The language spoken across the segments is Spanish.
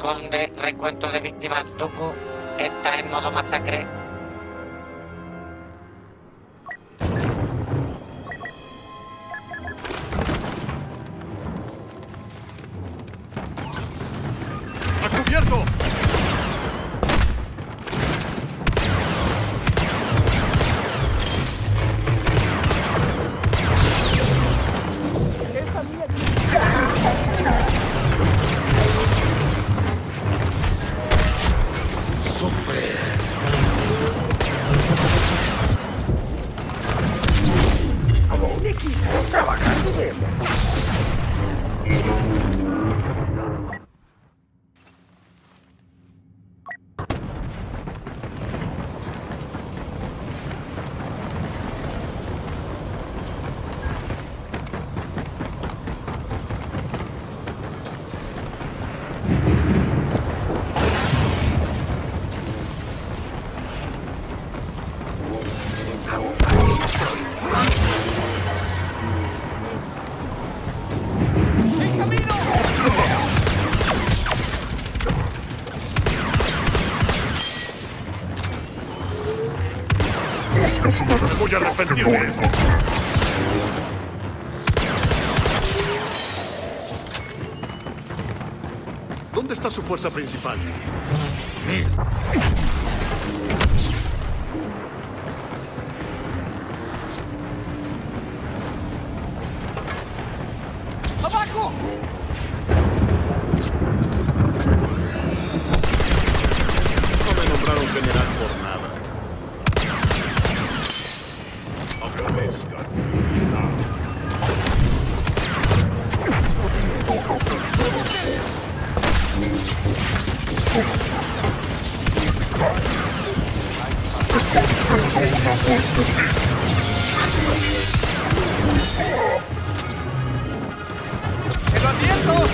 Conde, recuento de víctimas. Dooku está en modo masacre. ¡A cubierto! Voy a arrepentirme de esto. ¿Dónde está su fuerza principal? ¡Abajo! No me nombraron general por nada. ¡Se lo advierto!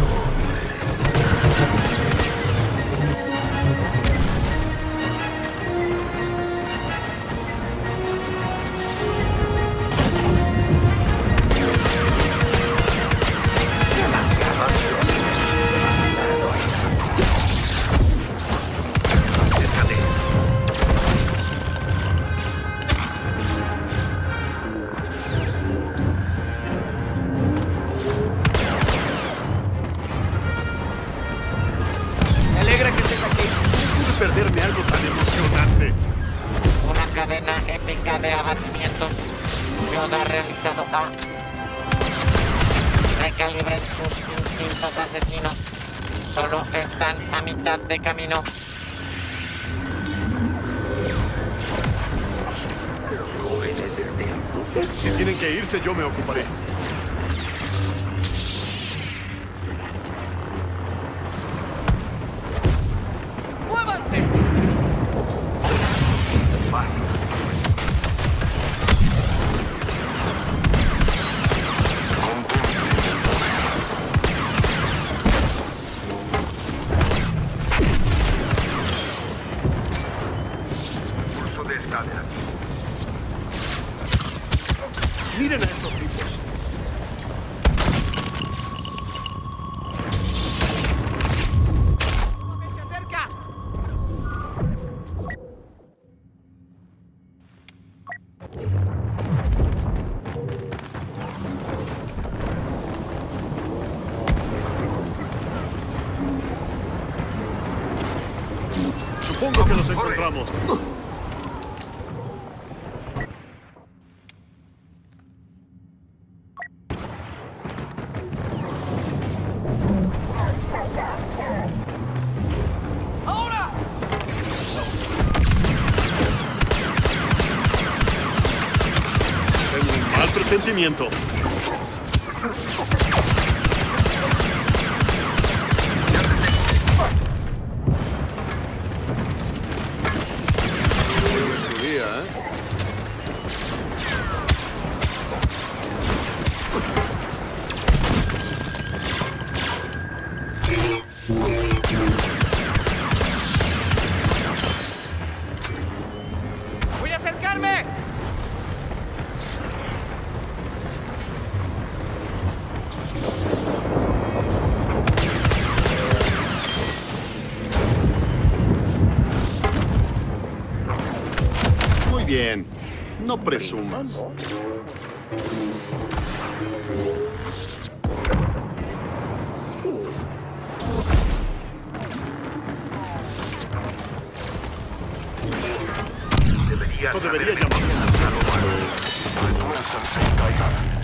Perderme algo tan emocionante. Una cadena épica de abatimientos. Yoda ha realizado A. Recalibren sus instintos asesinos. Solo están a mitad de camino. Los jóvenes del templo. Si tienen que irse, yo me ocuparé. Miren a estos tipos. ¡Se acerca! Supongo que los encontramos. Sentimiento. ¡Voy a acercarme! No presumas. Esto debería llamarse Fuerzas se caigan.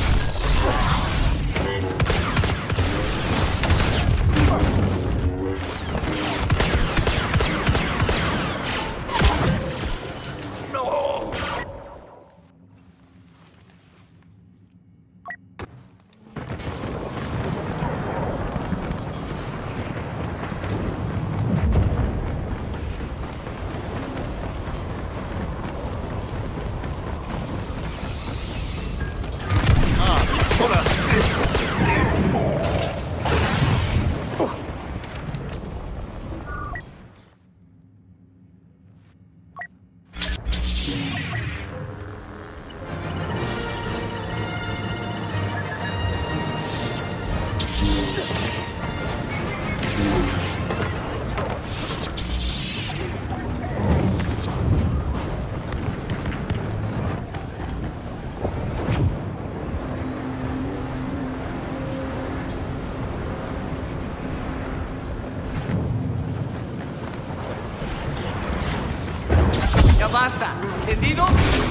Ya basta. ¿Entendido?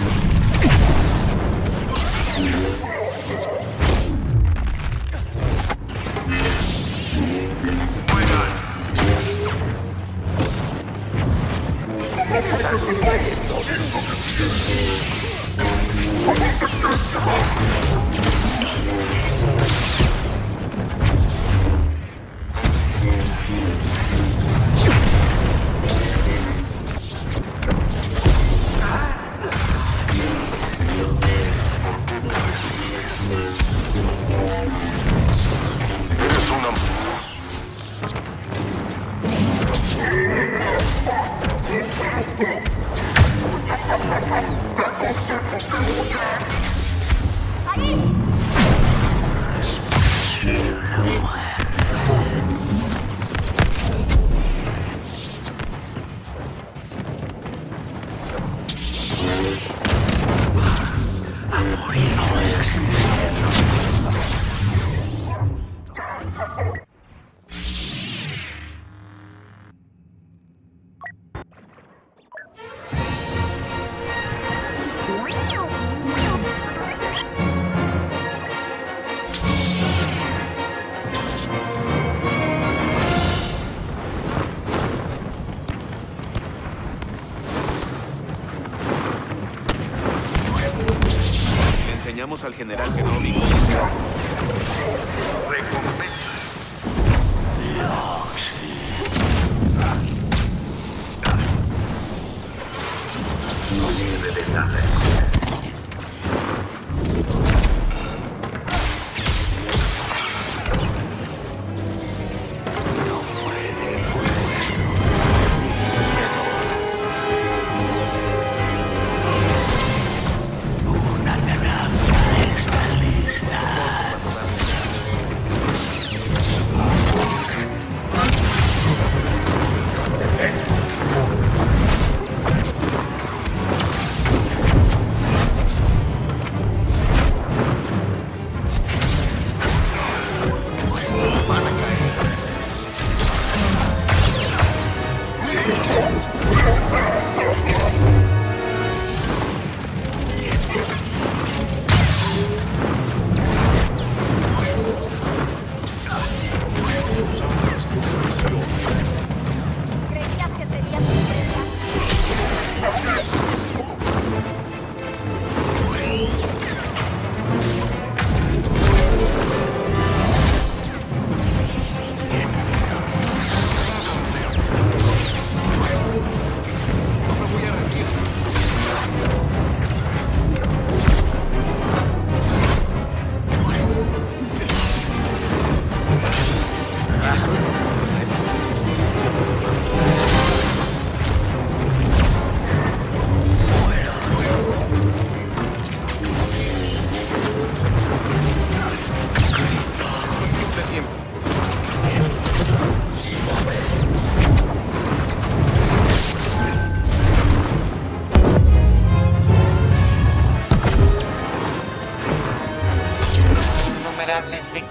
Eres una... Le enseñamos al general que no vimos.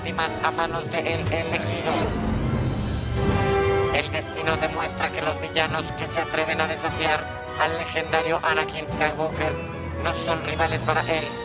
víctimas a manos de el elegido. El destino demuestra que los villanos que se atreven a desafiar al legendario Anakin Skywalker no son rivales para él,